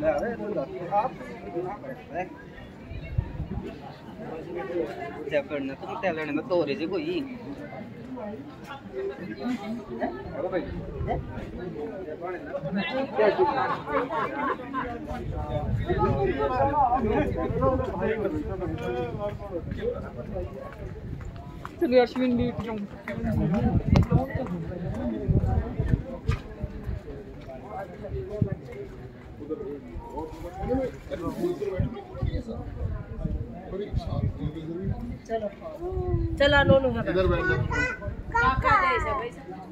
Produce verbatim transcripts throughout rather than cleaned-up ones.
करना तुम टैलेंट में तो रही कोई चलिए अश्विन भी चलो चला नोनू इधर बैठ जा काका जैसे भाई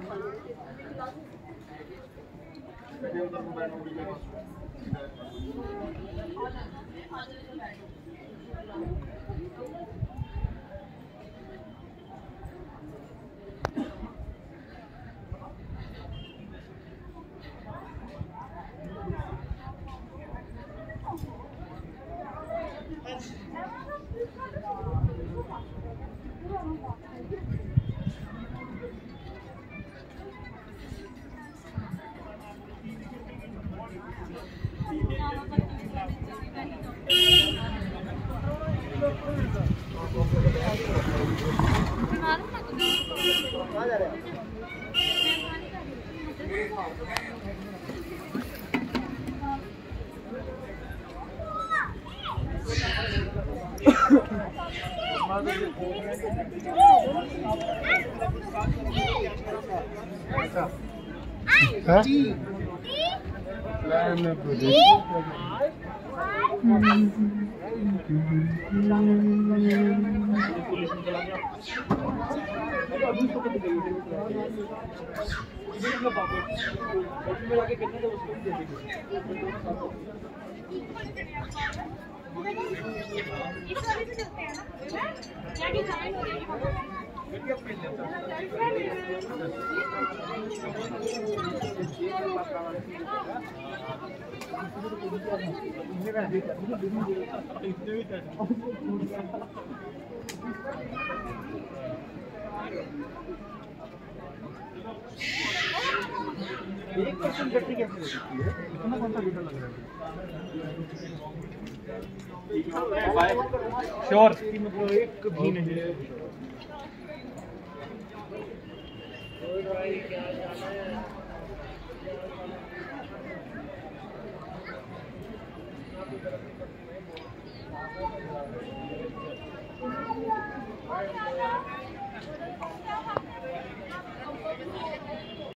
एक परसेंट गट्टी कैसे हो सकती है? इतना कौन सा लीटर लग रहा है? श्योर मतलब एक भी नहीं है।